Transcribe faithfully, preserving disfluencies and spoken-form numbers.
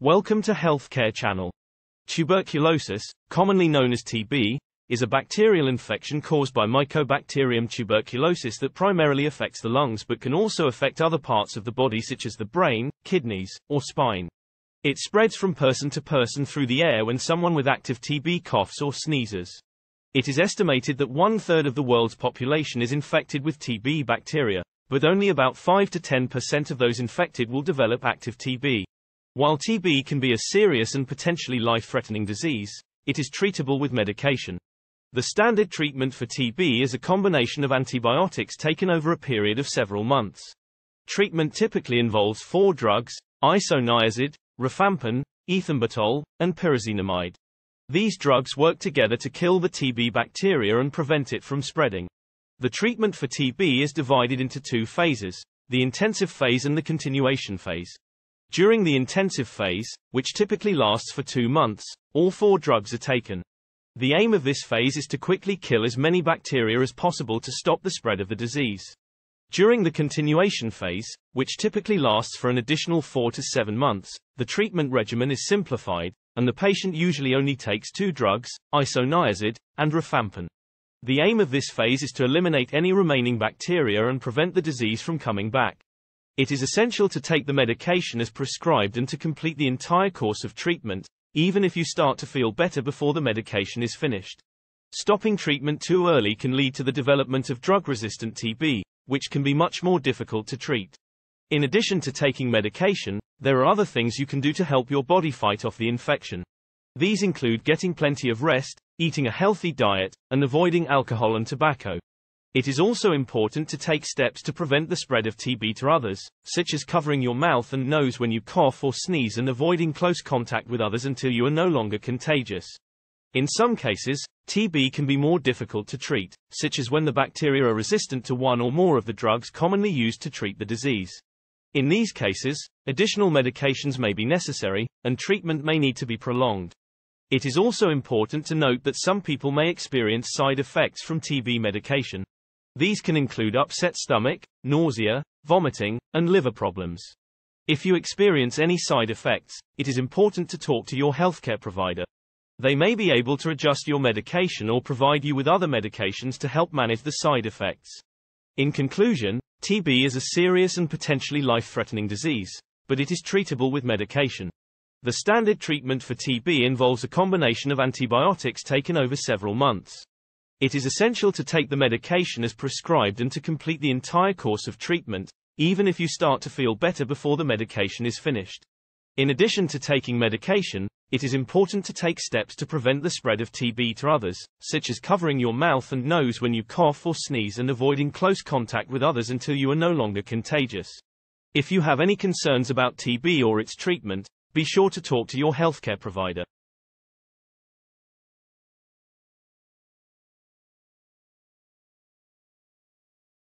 Welcome to Healthcare Channel. Tuberculosis, commonly known as T B, is a bacterial infection caused by Mycobacterium tuberculosis that primarily affects the lungs but can also affect other parts of the body such as the brain, kidneys, or spine. It spreads from person to person through the air when someone with active T B coughs or sneezes. It is estimated that one-third of the world's population is infected with T B bacteria, but only about five to ten percent of those infected will develop active T B. While T B can be a serious and potentially life-threatening disease, it is treatable with medication. The standard treatment for T B is a combination of antibiotics taken over a period of several months. Treatment typically involves four drugs: isoniazid, rifampin, ethambutol, and pyrazinamide. These drugs work together to kill the T B bacteria and prevent it from spreading. The treatment for T B is divided into two phases: the intensive phase and the continuation phase. During the intensive phase, which typically lasts for two months, all four drugs are taken. The aim of this phase is to quickly kill as many bacteria as possible to stop the spread of the disease. During the continuation phase, which typically lasts for an additional four to seven months, the treatment regimen is simplified, and the patient usually only takes two drugs, isoniazid, and rifampin. The aim of this phase is to eliminate any remaining bacteria and prevent the disease from coming back. It is essential to take the medication as prescribed and to complete the entire course of treatment, even if you start to feel better before the medication is finished. Stopping treatment too early can lead to the development of drug-resistant T B, which can be much more difficult to treat. In addition to taking medication, there are other things you can do to help your body fight off the infection. These include getting plenty of rest, eating a healthy diet, and avoiding alcohol and tobacco. It is also important to take steps to prevent the spread of T B to others, such as covering your mouth and nose when you cough or sneeze and avoiding close contact with others until you are no longer contagious. In some cases, T B can be more difficult to treat, such as when the bacteria are resistant to one or more of the drugs commonly used to treat the disease. In these cases, additional medications may be necessary, and treatment may need to be prolonged. It is also important to note that some people may experience side effects from T B medication. These can include upset stomach, nausea, vomiting, and liver problems. If you experience any side effects, it is important to talk to your healthcare provider. They may be able to adjust your medication or provide you with other medications to help manage the side effects. In conclusion, T B is a serious and potentially life-threatening disease, but it is treatable with medication. The standard treatment for T B involves a combination of antibiotics taken over several months. It is essential to take the medication as prescribed and to complete the entire course of treatment, even if you start to feel better before the medication is finished. In addition to taking medication, it is important to take steps to prevent the spread of T B to others, such as covering your mouth and nose when you cough or sneeze and avoiding close contact with others until you are no longer contagious. If you have any concerns about T B or its treatment, be sure to talk to your healthcare provider.